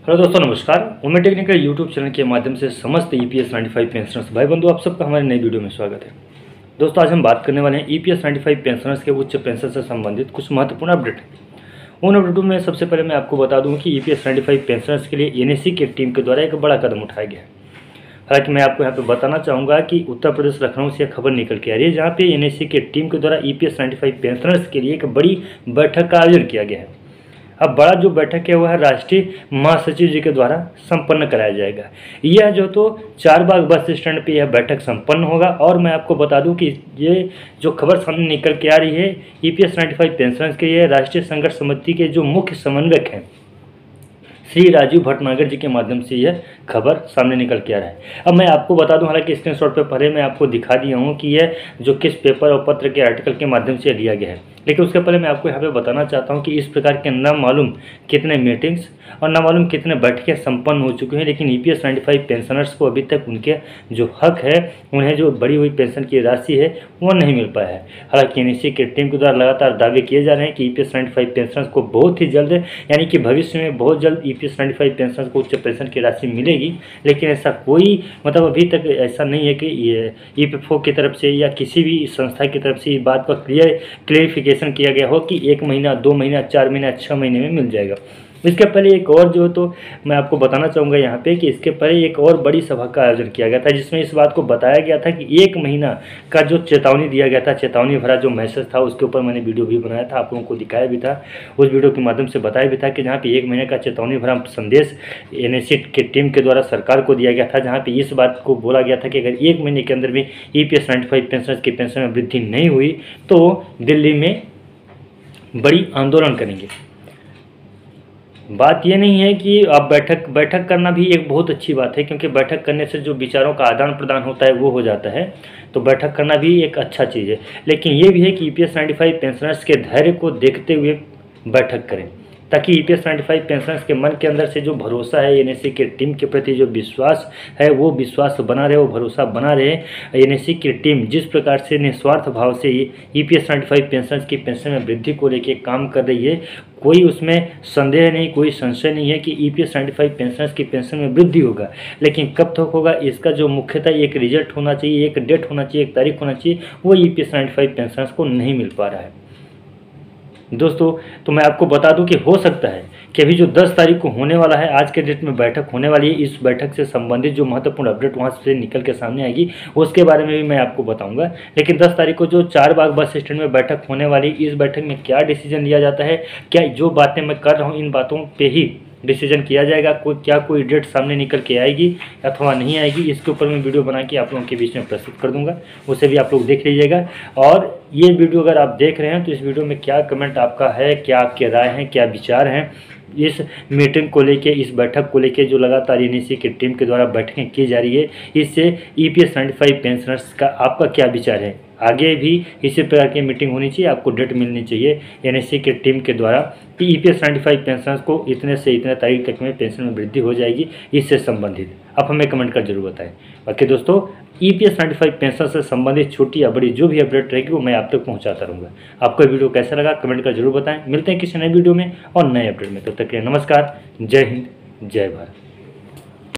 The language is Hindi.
हेलो दोस्तों, नमस्कार। उमेद टेक्निकल यूट्यूब चैनल के माध्यम से समस्त ईपीएस 95 पेंशनर्स भाई बंधु, आप सबका हमारे नई वीडियो में स्वागत है। दोस्तों, आज हम बात करने वाले हैं ईपीएस 95 पेंशनर्स के उच्च पेंशन से संबंधित कुछ महत्वपूर्ण अपडेट हैं। उन अपडेटों में सबसे पहले मैं आपको बता दूं कि ईपीएस 95 पेंशनर्स के लिए एनएससी की टीम के द्वारा एक बड़ा कदम उठाया गया है। हालांकि मैं आपको यहाँ पे बताना चाहूँगा कि उत्तर प्रदेश लखनऊ से खबर निकल के आ रही है, जहाँ पे एनएससी की टीम के द्वारा ईपीएस 95 पेंशनर्स के लिए एक बड़ी बैठक का आयोजन किया गया है। अब बड़ा जो बैठक है वह है राष्ट्रीय महासचिव जी के द्वारा संपन्न कराया जाएगा। यह जो तो चारबाग बस स्टैंड पे यह बैठक संपन्न होगा। और मैं आपको बता दूं कि ये जो खबर सामने निकल के आ रही है ईपीएस 95 पेंशनर्स के लिए राष्ट्रीय संघर्ष समिति के जो मुख्य समन्वयक हैं श्री राजीव भटनागर जी के माध्यम से यह खबर सामने निकल के आ रहा है। अब मैं आपको बता दूं, हालांकि स्क्रीनशॉट पे पहले मैं आपको दिखा दिया हूं कि यह जो किस पेपर और पत्र के आर्टिकल के माध्यम से लिया गया है, लेकिन उसके पहले मैं आपको यहाँ पे बताना चाहता हूँ कि इस प्रकार के न मालूम कितने मीटिंग्स और न मालूम कितने बैठकें संपन्न हो चुकी हैं, लेकिन ईपीएस 95 पेंशनर्स को अभी तक उनके जो हक है, उन्हें जो बढ़ी हुई पेंशन की राशि है वो नहीं मिल पाया है। हालांकि एनएससी की टीम के द्वारा लगातार दावे किए जा रहे हैं कि ईपीएस 95 पेंशनर्स को बहुत ही जल्द, यानी कि भविष्य में बहुत जल्द ईपीएस 95 पेंशनर्स को उच्च पेंशन की राशि मिलेगी। लेकिन ऐसा कोई अभी तक ऐसा नहीं है कि ईपीएफओ की तरफ से या किसी भी संस्था की तरफ से इस बात का क्लियरिफिकेशन किया गया हो कि 1 महीना, 2 महीना, 4 महीना, 6 महीने में मिल जाएगा। इसके पहले एक और जो तो मैं आपको बताना चाहूँगा यहाँ पे कि इसके पहले एक और बड़ी सभा का आयोजन किया गया था, जिसमें इस बात को बताया गया था कि 1 महीना का जो चेतावनी दिया गया था, चेतावनी भरा जो मैसेज था, उसके ऊपर मैंने वीडियो भी बनाया था, आप लोगों को दिखाया भी था। उस वीडियो के माध्यम से बताया भी था कि जहाँ पे 1 महीने का चेतावनी भरा संदेश एनएससी की टीम के द्वारा सरकार को दिया गया था, जहाँ पे इस बात को बोला गया था कि अगर 1 महीने के अंदर भी ईपीएस 95 पेंशनर्स की पेंशन में वृद्धि नहीं हुई तो दिल्ली में बड़ी आंदोलन करेंगे। बात ये नहीं है कि आप बैठक करना भी एक बहुत अच्छी बात है, क्योंकि बैठक करने से जो विचारों का आदान प्रदान होता है वो हो जाता है, तो बैठक करना भी एक अच्छा चीज़ है। लेकिन ये भी है कि ईपीएस 95 पेंशनर्स के धैर्य को देखते हुए बैठक करें, ताकि ईपीएस 95 पेंशनर्स के मन के अंदर से जो भरोसा है एनएससी की टीम के प्रति, जो विश्वास है वो विश्वास बना रहे, वो भरोसा बना रहे। एनएससी की टीम जिस प्रकार से निस्वार्थ भाव से ईपीएस 95 पेंशनर्स की पेंशन में वृद्धि को लेकर काम कर रही है, कोई उसमें संदेह नहीं, कोई संशय नहीं है कि ईपीएस 95 पेंशनर्स की पेंशन में वृद्धि होगा। लेकिन कब तक होगा, इसका जो मुख्यतः एक रिजल्ट होना चाहिए, एक डेट होना चाहिए, एक तारीख होना चाहिए, वो ईपीएस 95 पेंशनर्स को नहीं मिल पा रहा है दोस्तों। तो मैं आपको बता दूं कि हो सकता है कि अभी जो 10 तारीख को होने वाला है, आज के डेट में बैठक होने वाली है, इस बैठक से संबंधित जो महत्वपूर्ण अपडेट वहां से निकल के सामने आएगी उसके बारे में भी मैं आपको बताऊंगा। लेकिन 10 तारीख को जो चारबाग बस स्टैंड में बैठक होने वाली, इस बैठक में क्या डिसीजन लिया जाता है, क्या जो बातें मैं कर रहा हूँ इन बातों पर ही डिसीजन किया जाएगा, कोई डेट सामने निकल के आएगी अथवा नहीं आएगी, इसके ऊपर मैं वीडियो बना के आप लोगों के बीच में प्रस्तुत कर दूंगा, उसे भी आप लोग देख लीजिएगा। और ये वीडियो अगर आप देख रहे हैं तो इस वीडियो में क्या कमेंट आपका है, क्या आपके राय हैं, क्या विचार हैं इस मीटिंग को लेके, इस बैठक को लेके जो लगातार एनएससी की टीम के द्वारा बैठकें की जा रही है, इससे ईपीएस 95 पेंशनर्स का आपका क्या विचार है। आगे भी इसी प्रकार की मीटिंग होनी चाहिए, आपको डेट मिलनी चाहिए एनएससी की टीम के द्वारा कि ईपीएस 95 पेंशनर्स को इतने से इतने तारीख तक में पेंशन में वृद्धि हो जाएगी, इससे संबंधित आप हमें कमेंट कर जरूर बताएं। बाकी दोस्तों, ईपीएस 95 पेंशन से संबंधित छोटी या बड़ी जो भी अपडेट रहेगी वो मैं आप तक पहुंचाता रहूँगा। आपको वीडियो कैसा लगा कमेंट कर जरूर बताएं। मिलते हैं किसी नए वीडियो में और नए अपडेट में, तब तक के लिए नमस्कार, जय हिंद, जय भारत।